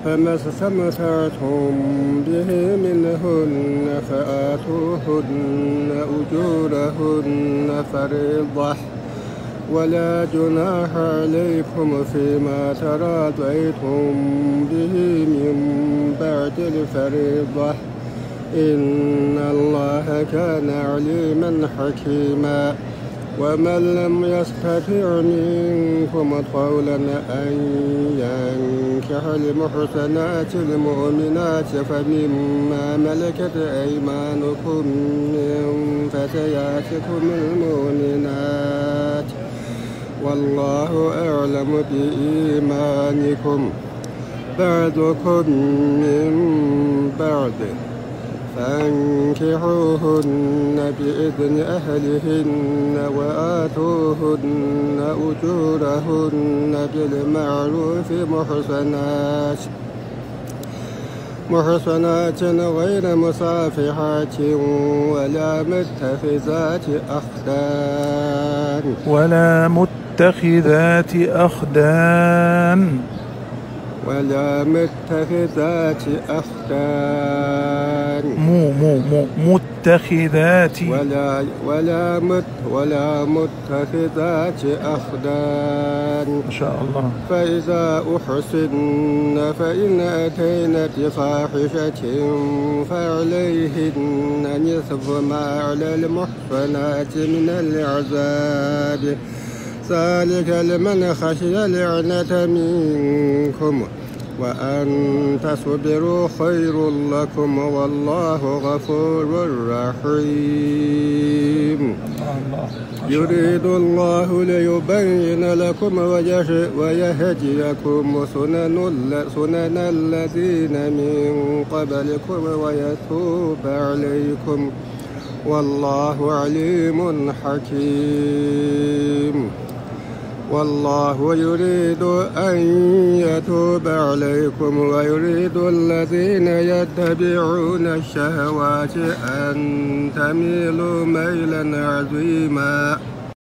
فما استمتعتم به منهن فآتوهن أجورهن فريضة ولا جناح عليكم فيما تراضيتم به من بعد الفريضة إن الله كان عليما حكيما. ومن لم يستطع منكم طولا أن ينكح المحصنات المؤمنات فمما ملكت أيمانكم من فتياتكم المؤمنات والله أعلم بإيمانكم بعضكم من بعض فانكحوهن بإذن أهلهن وآتوهن أجورهن بالمعروف محصنات غير مصافحات ولا متخذات أخدان متخذات أخدان ما شاء الله. فإذا أحصن فإن أتين بفاحشة فعليهن نصف ما على المحصنات من العذاب ذلك لمن خشي العنة منكم وأن تصبروا خير لكم والله غفور رحيم. يريد الله ليبين لكم ويهديكم سنن الذين من قبلكم ويتوب عليكم والله عليم حكيم. والله يريد أن يتوب عليكم ويريد الذين يتبعون الشهوات أن تميلوا ميلا عظيما.